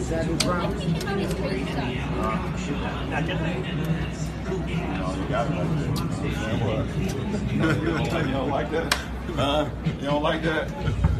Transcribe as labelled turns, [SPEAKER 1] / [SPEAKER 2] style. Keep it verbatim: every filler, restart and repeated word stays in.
[SPEAKER 1] Savage Brown.
[SPEAKER 2] Uh, Not just
[SPEAKER 3] You got it like that. You don't like that? Huh? You don't like that?